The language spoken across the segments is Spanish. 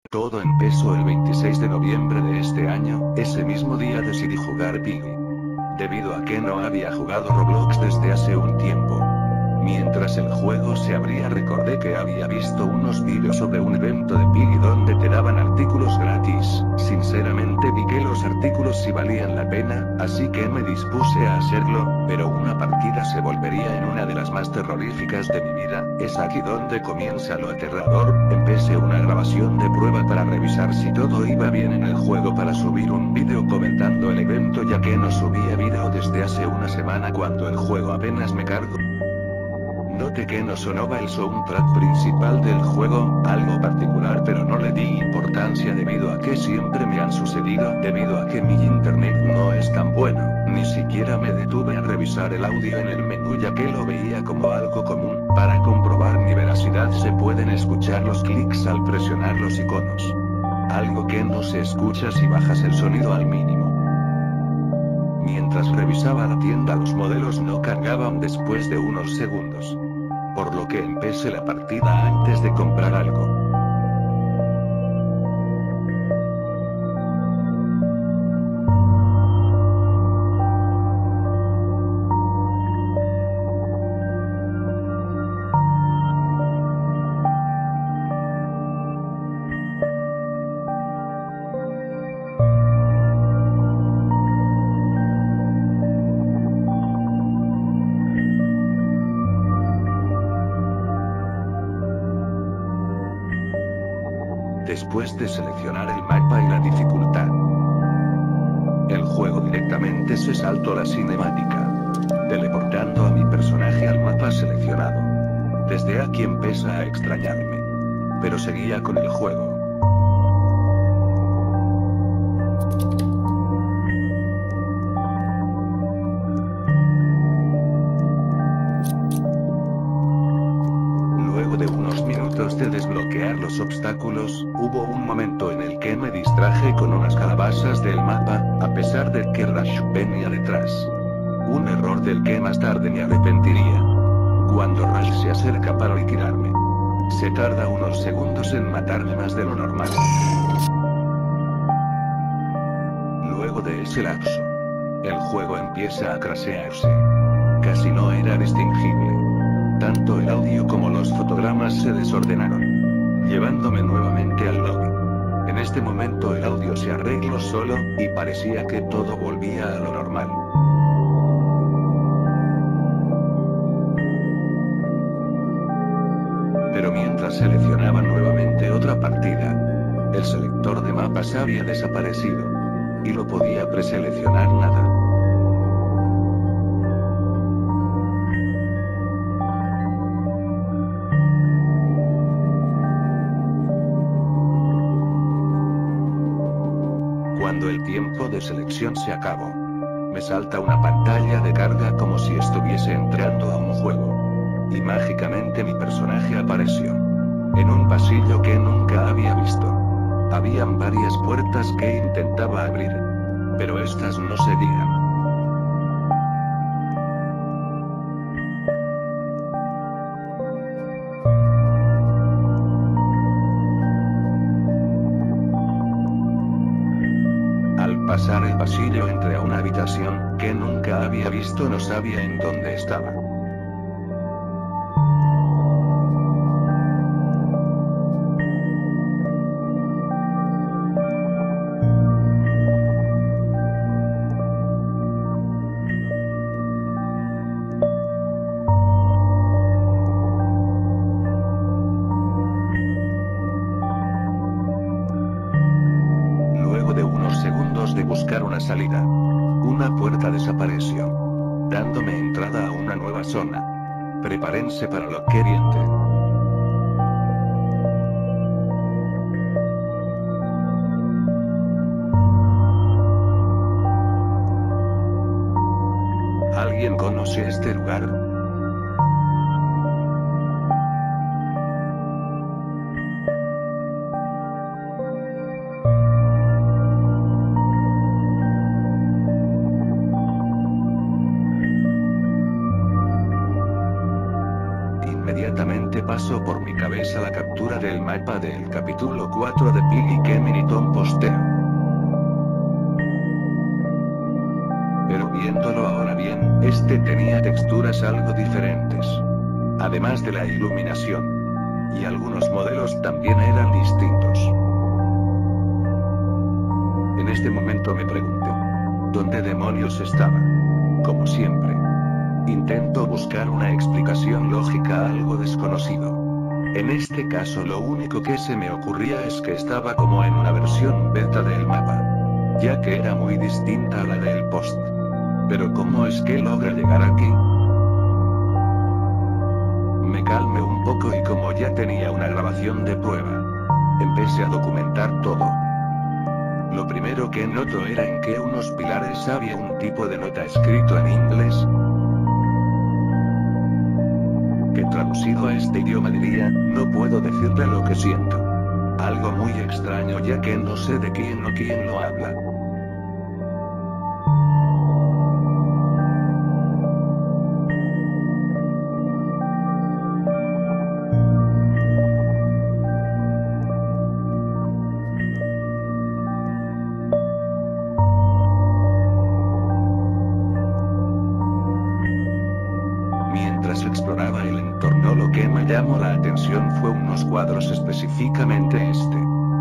Todo empezó el 26 de noviembre de este año. Ese mismo día decidí jugar Piggy. Debido a que no había jugado Roblox desde hace un tiempo. Mientras el juego se abría recordé que había visto unos vídeos sobre un evento de Piggy donde te daban artículos gratis. Sinceramente vi que los artículos sí valían la pena, así que me dispuse a hacerlo, pero una partida se volvería en una de las más terroríficas de mi vida. Es aquí donde comienza lo aterrador. Empecé una grabación de prueba para revisar si todo iba bien en el juego para subir un vídeo comentando el evento, ya que no subía vídeo desde hace una semana cuando el juego apenas me cargó. Noté que no sonaba el soundtrack principal del juego, algo particular, pero no le di importancia debido a que siempre me han sucedido. Debido a que mi internet no es tan bueno, ni siquiera me detuve a revisar el audio en el menú ya que lo veía como algo común. Para comprobar mi veracidad se pueden escuchar los clics al presionar los iconos. Algo que no se escucha si bajas el sonido al mínimo. Mientras revisaba la tienda los modelos no cargaban después de unos segundos. Por lo que empecé la partida antes de comprar algo. Después de seleccionar el mapa y la dificultad, el juego directamente se saltó la cinemática, teleportando a mi personaje al mapa seleccionado. Desde aquí empieza a extrañarme. Pero seguía con el juego. Luego de unos minutos de desbloquear los obstáculos, hubo un momento en el que me distraje con unas calabazas del mapa, a pesar de que Rush venía detrás. Un error del que más tarde me arrepentiría. Cuando Rush se acerca para liquidarme, se tarda unos segundos en matarme más de lo normal. Luego de ese lapso, el juego empieza a crashearse. Casi no era distingible. Tanto el audio como los fotogramas se desordenaron, llevándome nuevamente al lobby. En este momento el audio se arregló solo, y parecía que todo volvía a lo normal. Pero mientras seleccionaba nuevamente otra partida, el selector de mapas había desaparecido. Y no podía preseleccionar nada. Cuando el tiempo de selección se acabó, me salta una pantalla de carga como si estuviese entrando a un juego. Y mágicamente mi personaje apareció en un pasillo que nunca había visto. Habían varias puertas que intentaba abrir, pero estas no cedían. Al pasar el pasillo entré a una habitación que nunca había visto, no sabía en dónde estaba. De buscar una salida, una puerta desapareció, dándome entrada a una nueva zona. Prepárense para lo que viene. ¿Alguien conoce este lugar? Inmediatamente pasó por mi cabeza la captura del mapa del capítulo 4 de Piggy que Miniton postea. Pero viéndolo ahora bien, este tenía texturas algo diferentes. Además de la iluminación. Y algunos modelos también eran distintos. En este momento me pregunté, ¿dónde demonios estaba? Como siempre. Intento buscar una explicación lógica a algo desconocido. En este caso lo único que se me ocurría es que estaba como en una versión beta del mapa. Ya que era muy distinta a la del post. Pero ¿cómo es que logra llegar aquí? Me calmé un poco y como ya tenía una grabación de prueba, empecé a documentar todo. Lo primero que noto era en que unos pilares había un tipo de nota escrito en inglés, que traducido a este idioma diría, no puedo decirle lo que siento. Algo muy extraño ya que no sé de quién o quién lo habla. Exploraba el entorno, lo que me llamó la atención fue unos cuadros, específicamente este.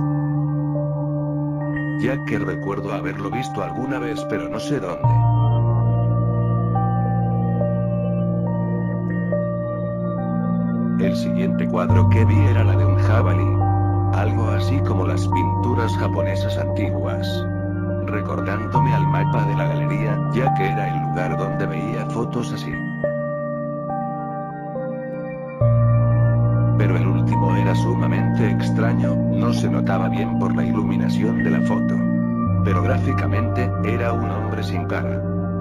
Ya que recuerdo haberlo visto alguna vez pero no sé dónde. El siguiente cuadro que vi era la de un jabalí. Algo así como las pinturas japonesas antiguas. Recordándome al mapa de la galería, ya que era el lugar donde veía fotos así. Pero el último era sumamente extraño, no se notaba bien por la iluminación de la foto. Pero gráficamente, era un hombre sin cara.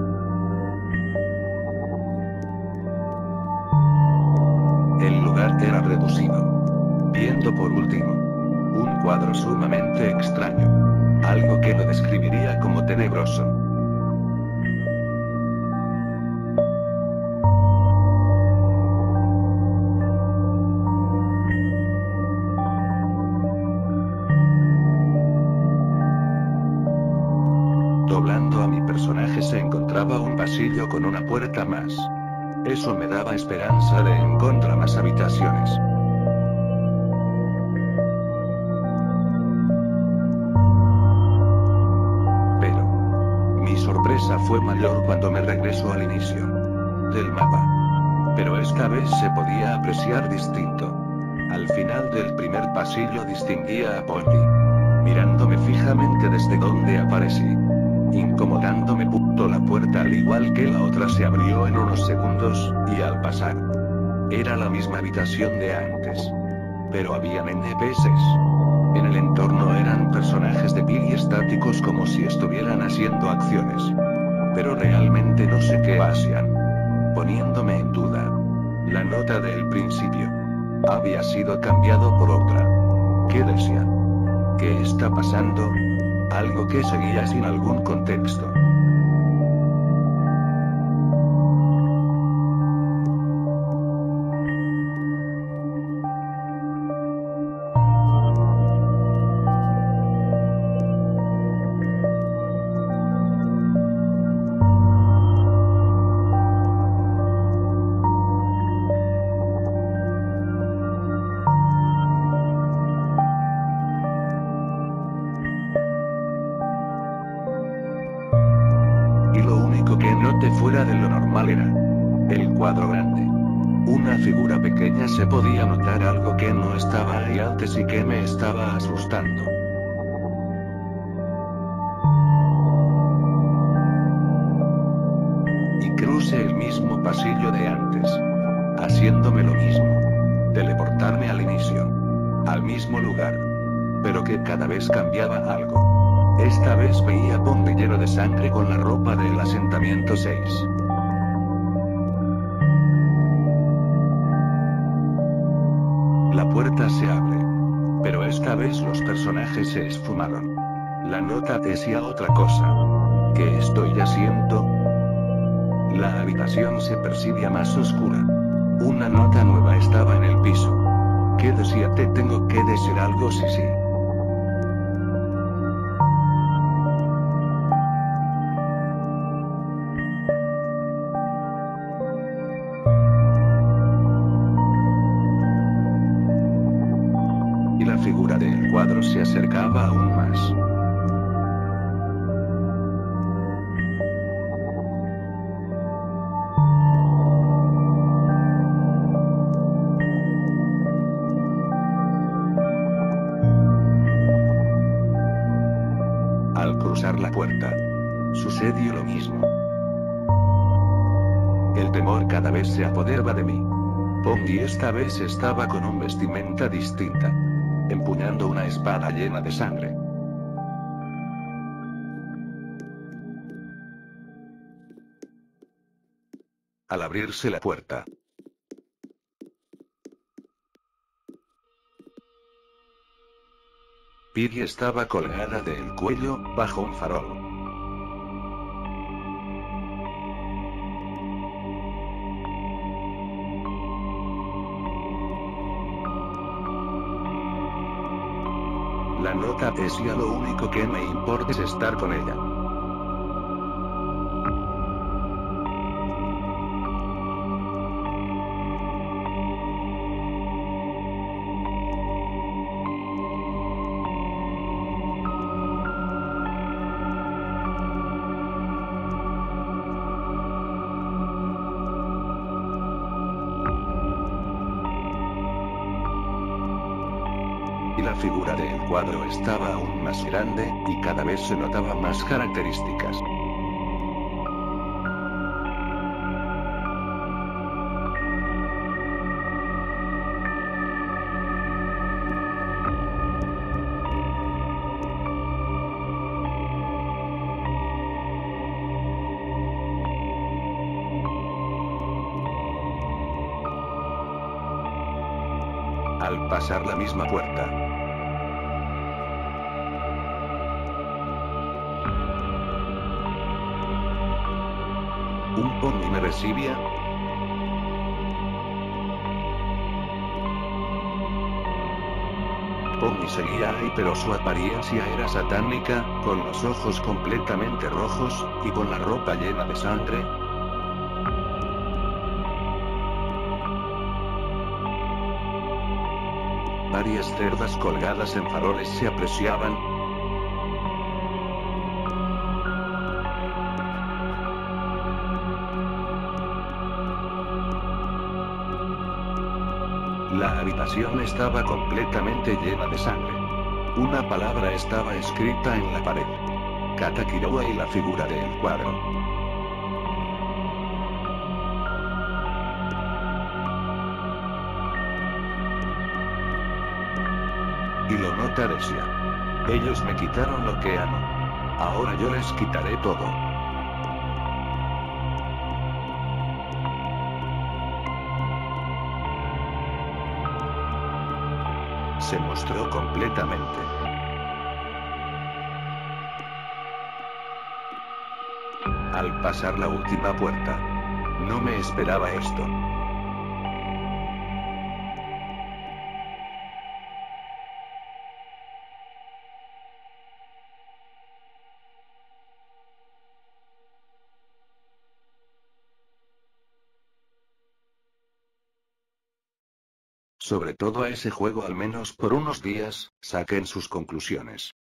El lugar era reducido. Viendo por último, un cuadro sumamente extraño. Algo que lo describiría como tenebroso. Doblando a mi personaje se encontraba un pasillo con una puerta más. Eso me daba esperanza de encontrar más habitaciones. Pero mi sorpresa fue mayor cuando me regresó al inicio del mapa. Pero esta vez se podía apreciar distinto. Al final del primer pasillo distinguía a Polly, mirándome fijamente desde donde aparecí. Incomodándome. La puerta al igual que la otra se abrió en unos segundos, y al pasar, era la misma habitación de antes. Pero habían NPCs. En el entorno eran personajes de Piggy estáticos como si estuvieran haciendo acciones. Pero realmente no sé qué hacían. Poniéndome en duda. La nota del principio había sido cambiado por otra. ¿Qué decía? ¿Qué está pasando? Algo que seguía sin algún contexto. Fuera de lo normal era el cuadro grande. Una figura pequeña, se podía notar algo que no estaba ahí antes y que me estaba asustando. Y crucé el mismo pasillo de antes, haciéndome lo mismo. Teleportarme al inicio, al mismo lugar. Pero que cada vez cambiaba algo. Esta vez veía a Bondi lleno de sangre con la ropa del asentamiento 6. La puerta se abre. Pero esta vez los personajes se esfumaron. La nota decía otra cosa. ¿Qué estoy haciendo? La habitación se percibía más oscura. Una nota nueva estaba en el piso. ¿Qué decía? Te tengo que decir algo, sí, sí. Y la figura del cuadro se acercaba aún más. Al cruzar la puerta, sucedió lo mismo. El temor cada vez se apoderaba de mí. Pongi esta vez estaba con un vestimenta distinta, empuñando una espada llena de sangre. Al abrirse la puerta, Piggy estaba colgada del cuello, bajo un farol. La nota decía: lo único que me importa es estar con ella. Y la figura del cuadro estaba aún más grande, y cada vez se notaban más características. Al pasar la misma puerta, un Pongi me recibía. Pongi seguía ahí, pero su apariencia era satánica, con los ojos completamente rojos, y con la ropa llena de sangre. Varias cerdas colgadas en faroles se apreciaban. La habitación estaba completamente llena de sangre. Una palabra estaba escrita en la pared: Katakiroa, y la figura del cuadro. Y lo nota decía: ellos me quitaron lo que amo. Ahora yo les quitaré todo. Se mostró completamente. Al pasar la última puerta, no me esperaba esto. Sobre todo a ese juego, al menos por unos días, saquen sus conclusiones.